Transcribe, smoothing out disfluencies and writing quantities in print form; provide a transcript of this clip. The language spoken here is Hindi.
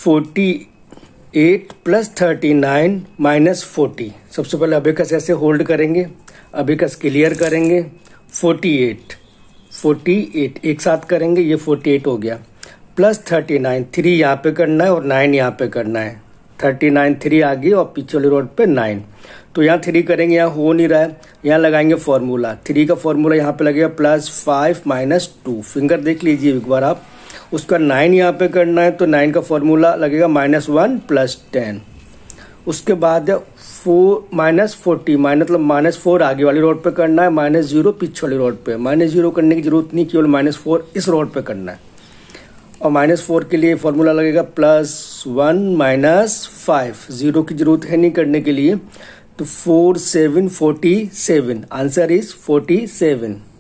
48 प्लस 39 माइनस 40। सबसे पहले अबेकस ऐसे होल्ड करेंगे, अबेकस क्लियर करेंगे। 48 एक साथ करेंगे, ये 48 हो गया, प्लस 39, 3 यहाँ पे करना है और 9 यहाँ पे करना है। 39 3 आ गई और पीछे वाली रोड पे 9। तो यहाँ 3 करेंगे, यहाँ हो नहीं रहा है, यहाँ लगाएंगे फॉर्मूला। 3 का फॉर्मूला यहाँ पे लगेगा +5 माइनस 2। फिंगर देख लीजिए एक बार आप। उसका 9 यहाँ पे करना है तो 9 का फॉर्मूला लगेगा -1 + 10। उसके बाद 4 माइनस 40 मतलब -4 आगे वाली रोड पे करना है, -0 पीछे वाली रोड पे। -0 करने की जरूरत नहीं, केवल -4 इस रोड पे करना है। और -4 के लिए फॉर्मूला लगेगा +1 - 5। 0 की जरूरत है नहीं करने के लिए। तो 4 7 47, आंसर इज 47।